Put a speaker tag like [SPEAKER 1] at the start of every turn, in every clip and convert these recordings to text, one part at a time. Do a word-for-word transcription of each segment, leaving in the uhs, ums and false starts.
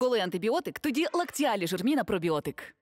[SPEAKER 1] Коли антибіотик, тоді Лактіалі Жирміна пробіотик.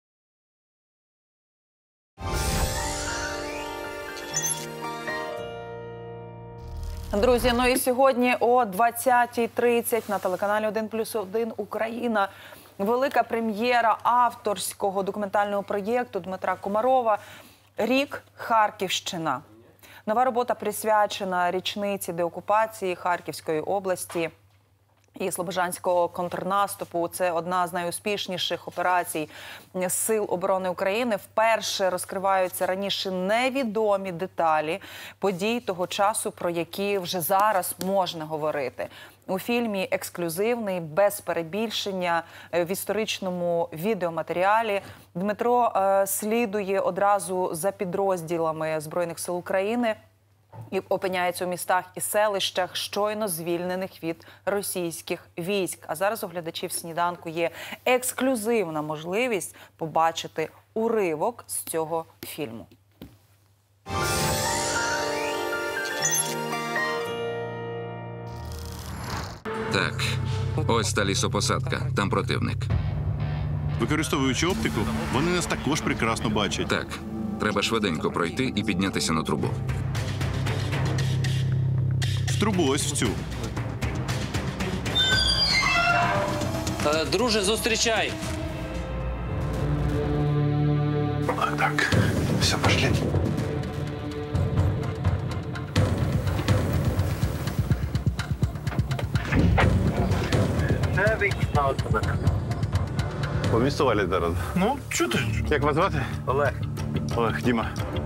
[SPEAKER 2] Друзі, ну і сьогодні о двадцятій тридцять на телеканалі один плюс один Україна велика прем'єра авторського документального проєкту Дмитра Комарова «Рік. Харківщина». Нова робота присвячена річниці деокупації Харківської області і Слобожанського контрнаступу. Це одна з найуспішніших операцій Сил оборони України. Вперше розкриваються раніше невідомі деталі подій того часу, про які вже зараз можна говорити. У фільмі ексклюзивний, без перебільшення, в історичному відеоматеріалі Дмитро е, слідує одразу за підрозділами Збройних сил України і опиняється у містах і селищах, щойно звільнених від російських військ. А зараз у глядачів «Сніданку» є ексклюзивна можливість побачити уривок з цього фільму.
[SPEAKER 3] Так, ось та лісопосадка, там противник.
[SPEAKER 4] Використовуючи оптику, вони нас також прекрасно бачать.
[SPEAKER 3] Так, треба швиденько пройти і піднятися на трубу.
[SPEAKER 4] В трубу ось в цю.
[SPEAKER 5] Е, друже, зустрічай!
[SPEAKER 6] А, так, все, пошли. Помістували зараз.
[SPEAKER 7] Ну, що ти?
[SPEAKER 6] Як вас звати?
[SPEAKER 7] Олег.
[SPEAKER 6] Олег, Діма.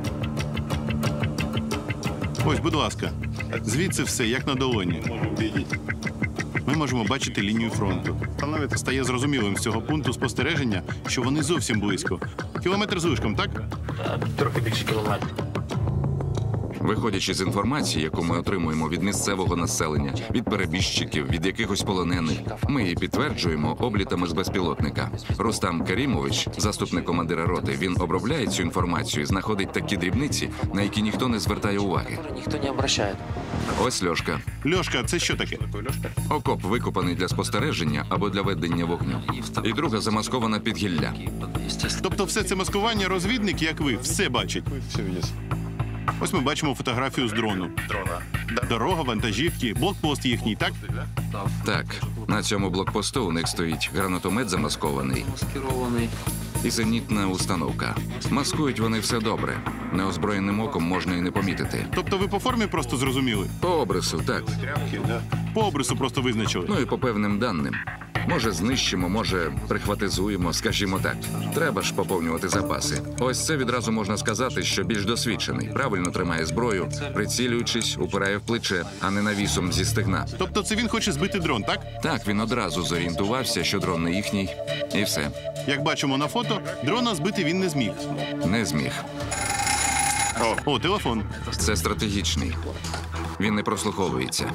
[SPEAKER 4] Ось, будь ласка, звідси все, як на долоні. Ми можемо бачити лінію фронту. Стає зрозумілим з цього пункту спостереження, що вони зовсім близько. Кілометр з лишком, так?
[SPEAKER 7] Трохи більше кілометрів.
[SPEAKER 3] Виходячи з інформації, яку ми отримуємо від місцевого населення, від перебіжчиків, від якихось полонених, ми її підтверджуємо облітами з безпілотника. Рустам Карімович, заступник командира роти, він обробляє цю інформацію, знаходить такі дрібниці, на які ніхто не звертає уваги.
[SPEAKER 5] Ніхто не обращає.
[SPEAKER 3] Ось Льошка.
[SPEAKER 4] Льошка, це що таке?
[SPEAKER 3] Окоп викопаний для спостереження або для ведення вогню. І друга замаскована під гілля.
[SPEAKER 4] Тобто все це маскування розвідник, як ви, все бачить. Ось ми бачимо фотографію з дрону. Дорога, вантажівки, блокпост їхній, так?
[SPEAKER 3] Так, на цьому блокпосту у них стоїть гранатомет замаскований
[SPEAKER 5] Маскирований.
[SPEAKER 3] і зенітна установка. Маскують вони все добре. Неозброєним оком можна і не помітити.
[SPEAKER 4] Тобто ви по формі просто зрозуміли?
[SPEAKER 3] По обрису, так.
[SPEAKER 4] По обрису просто визначили?
[SPEAKER 3] Ну і по певним даним. Може знищимо, може прихватизуємо, скажімо так. Треба ж поповнювати запаси. Ось це відразу можна сказати, що більш досвідчений. Правильно тримає зброю, прицілюючись, упирає в плече, а не навісом зі стегна.
[SPEAKER 4] Тобто це він хоче збити дрон, так?
[SPEAKER 3] Так, він одразу зорієнтувався, що дрон не їхній, і все.
[SPEAKER 4] Як бачимо на фото, дрона збити він не зміг.
[SPEAKER 3] Не зміг.
[SPEAKER 4] О, телефон.
[SPEAKER 3] Це стратегічний. Він не прослуховується.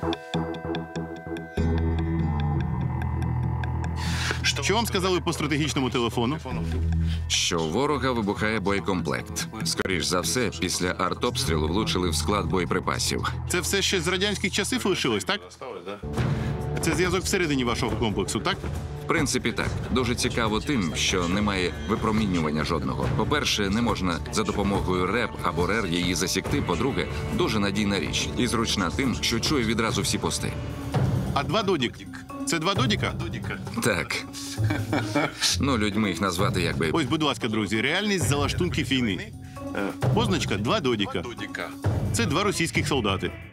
[SPEAKER 4] Що вам сказали по стратегічному телефону?
[SPEAKER 3] Що у ворога вибухає боєкомплект. Скоріш за все, після артобстрілу влучили в склад боєприпасів.
[SPEAKER 4] Це все ще з радянських часів лишилось, так? Це зв'язок всередині вашого комплексу, так?
[SPEAKER 3] В принципі, так. Дуже цікаво тим, що немає випромінювання жодного. По-перше, не можна за допомогою РЕП або РЕР її засікти. По-друге, дуже надійна річ. І зручна тим, що чує відразу всі пости.
[SPEAKER 4] А два додік? Це два додіка?
[SPEAKER 3] Так. Ну, людьми їх назвати якби...
[SPEAKER 4] Ось, будь ласка, друзі, реальність залаштунків війни. Позначка – два додіка. Це два російських солдати.